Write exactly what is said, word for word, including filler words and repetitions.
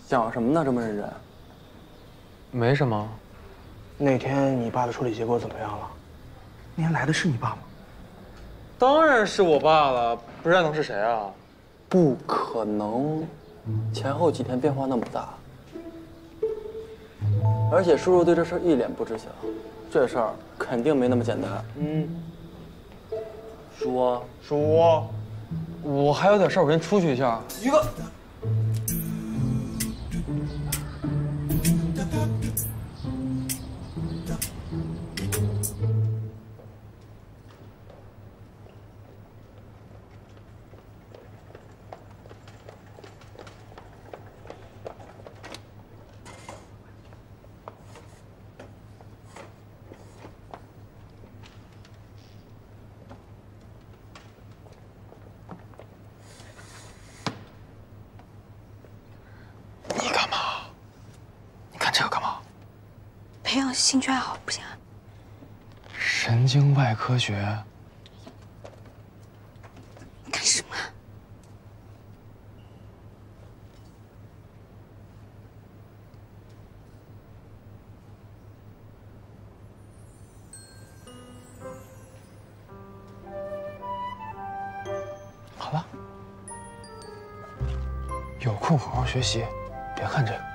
想什么呢？这么认真？ 没什么。 那天你爸的处理结果怎么样了？那天来的是你爸吗？ 当然是我爸了，不然能是谁啊？ 不可能，前后几天变化那么大，而且叔叔对这事儿一脸不知情，这事儿肯定没那么简单。 嗯， 叔， 叔，我还有点事儿，我先出去一下。 一个。 你干嘛？你看这个干嘛？ 培养兴趣爱好不行啊？ 神经外科学。 你干什么？ 好了，有空好好学习，别看这个。